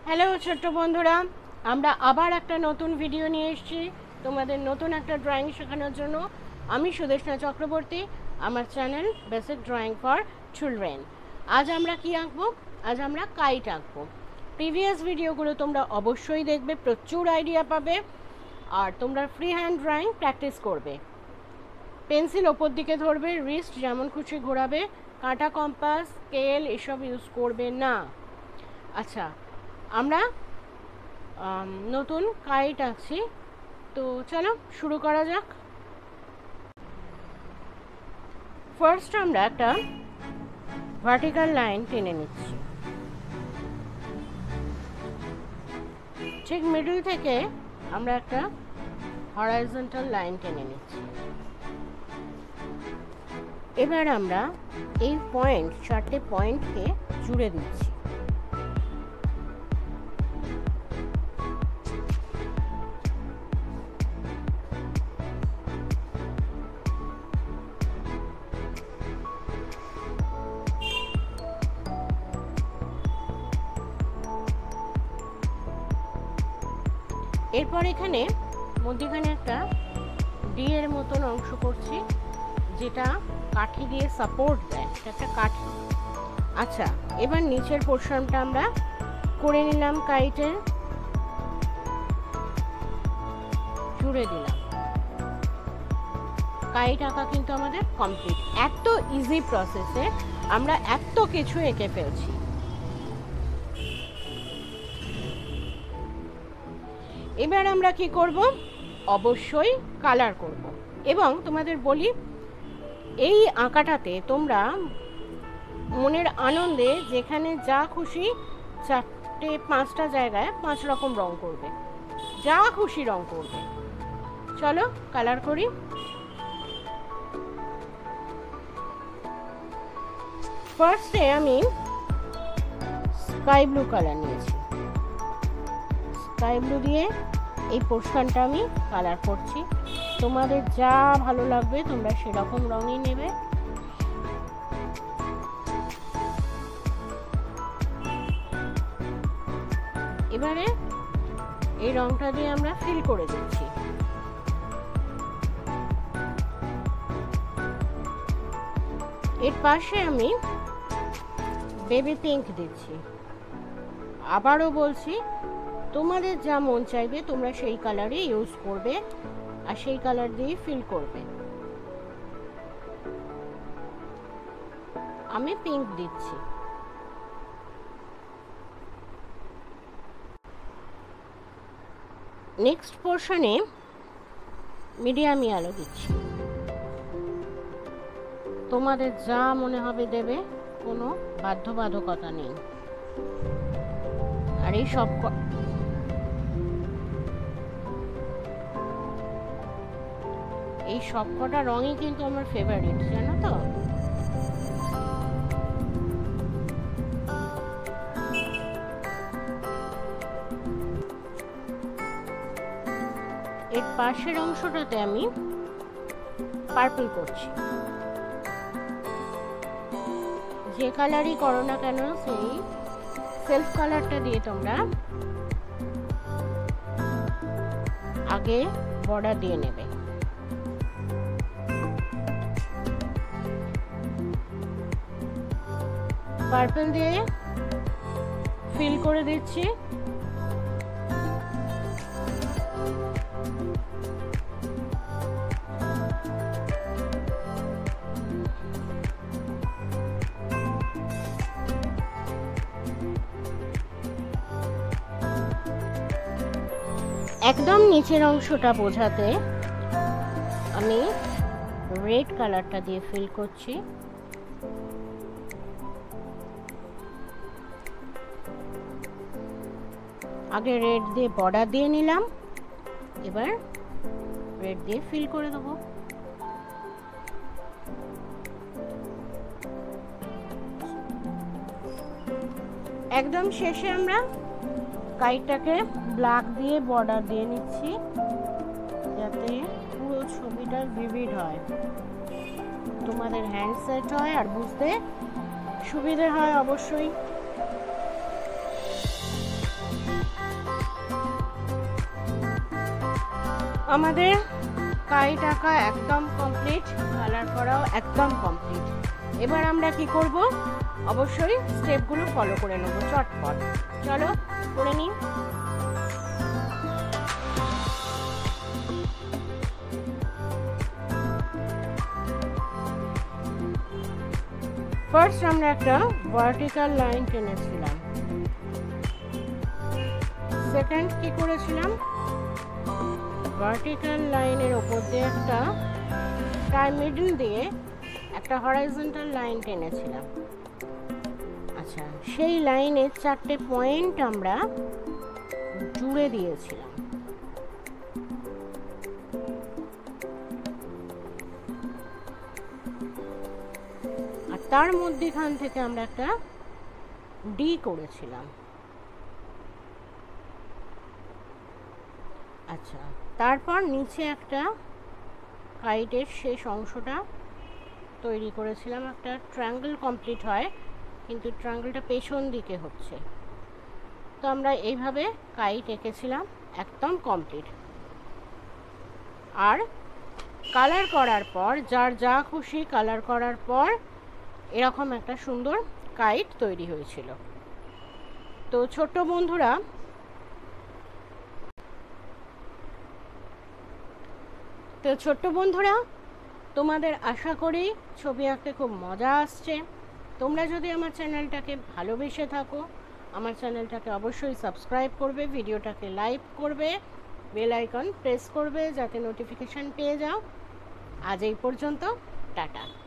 Hello ছোট্ট বন্ধুরা, আমরা আবার একটা নতুন ভিডিও নিয়ে এসেছি তোমাদের নতুন একটা ড্রয়িং শেখানোর জন্য। আমি সুদেষ্ণা চক্রবর্তী, আমার channel basic drawing for children. আজ আমরা কি আঁকবো? আজ আমরা কাইট আঁকবো। প্রিভিয়াস ভিডিওগুলো তোমরা অবশ্যই দেখবে, প্রচুর আইডিয়া পাবে আর তোমরা ফ্রি হ্যান্ড ড্রয়িং প্র্যাকটিস করবে। পেন্সিল ওপর দিকে ধরবে, রিস্ট যেমন খুশি ঘোরাবে, কাঁটা, কম্পাস, স্কেল এসব ইউজ করবে না। আচ্ছা, আমরা নতুন কাইট আঁকছি, তো চলো শুরু করা যাক। ফার্স্ট আমরা একটা ভার্টিক্যাল লাইন টেনে নিচ্ছি, ঠিক মিডল থেকে আমরা একটা হরাইজন্টাল লাইন টেনে নিচ্ছি। এবার আমরা এই পয়েন্ট, চারটে পয়েন্টকে জুড়ে দিচ্ছি। এরপর এখানে মধ্যখানে একটা ডি এর মতন অংশ করছি, যেটা কাঠি দিয়ে সাপোর্ট দেয়, এটা একটা কাঠি। আচ্ছা, এবার নিচের পোর্শনটা আমরা করে নিলাম, কাইটের জুড়ে দিলাম। কাইট আঁকা কিন্তু আমাদের কমপ্লিট। এত ইজি প্রসেসে আমরা এত কিছু এঁকে ফেলছি। এবার আমরা কি করব? অবশ্যই কালার করব। এবং তোমাদের বলি, এই আঁকাটাতে তোমরা মনের আনন্দে যেখানে যা খুশি 4-5টা জায়গায় 5 রকম রং করবে, যা খুশি রং করবে। চলো কালার করি। ফার্স্টে আমি স্কাই ব্লু কালার নিয়েছি। স্কাই ব্লু দিয়ে এই পোর্শনটা আমি কালার করছি। তোমাদের যা ভালো লাগবে তোমরা সেরকম রঙই নেবে। এবারে এই রংটা দিয়ে আমরা ফিল করে দিচ্ছি। এর পাশে আমি বেবি পিঙ্ক দিচ্ছি। আবারও বলছি, তোমাদের যা মন চাইবে তোমরা সেই কালারই ইউজ করবে আর সেই কালার দিয়ে ফিল করবে। আমি পিঙ্ক দিচ্ছি। নেক্সট পোর্শনে মিডিয়াম ইয়েলো দিচ্ছি। তোমাদের যা মনে হবে দেবে, কোনো বাধ্যবাধকতা নেই। আর এই সবকটা রঙই কিন্তু আমার ফেভারিট, জানো তো। এর পাশের অংশটাতে আমি পার্পল করছি। যে কালারই করো না কেন, সেই সেলফ কালারটা দিয়ে তোমরা আগে বর্ডার দিয়ে নেবে। পার্পল দিয়ে ফিল করে দিচ্ছি। একদম নিচের অংশটা বোঝাতে আমি রেড কালারটা দিয়ে ফিল করছি। আগে রেড দিয়ে বর্ডার দিয়ে নিলাম, এবার রেড দিয়ে ফিল করে দেবো। একদম শেষে আমরা কাইটটাকে ব্ল্যাক দিয়ে বর্ডার দিয়ে নিচ্ছি, যাতে পুরো ছবিটা ভিভিড হয়, তোমাদের হ্যান্ড সেট হয় আর বুঝতে সুবিধে হয় অবশ্যই। আমাদের কাইট আঁকা একদম কমপ্লিট, কালার করাও একদম কমপ্লিট। এবার আমরা কি করব, অবশ্যই স্টেপগুলো ফলো করে নেব চটপট। চলো করে নিই। ফার্স্ট আমরা একটা ভার্টিক্যাল লাইন টেনেছিলাম, সেকেন্ড কি করেছিলাম, ভার্টিক্যাল লাইনের ওপর দিয়ে একটা প্রায় মিডল দিয়ে একটা হরাইজন্টাল লাইন টেনেছিলাম। আচ্ছা, সেই লাইনের 4টে পয়েন্ট আমরা জুড়ে দিয়েছিলাম। আর তার মধ্যখান থেকে আমরা একটা ডি করেছিলাম। আচ্ছা, তারপর নিচে একটা কাইটের শেষ অংশটা তৈরি করেছিলাম। একটা ট্রায়াঙ্গেল কমপ্লিট হয়, কিন্তু ট্রায়াঙ্গেলটা পেছন দিকে হচ্ছে। তো আমরা এইভাবে কাইট এঁকেছিলাম, একদম কমপ্লিট। আর কালার করার পর, যার যা খুশি কালার করার পর এরকম একটা সুন্দর কাইট তৈরি হয়েছিল। তো ছোট্ট বন্ধুরা, তোমাদের আশা করি ছবি আঁকতে খুব মজা আসছে। তোমরা যদি আমার চ্যানেলটাকে ভালোবেসে থাকো, আমার চ্যানেলটাকে অবশ্যই সাবস্ক্রাইব করবে, ভিডিওটাকে লাইক করবে, বেল আইকন প্রেস করবে যাতে নোটিফিকেশান পেয়ে যাও। আজ এই পর্যন্ত, টাটা।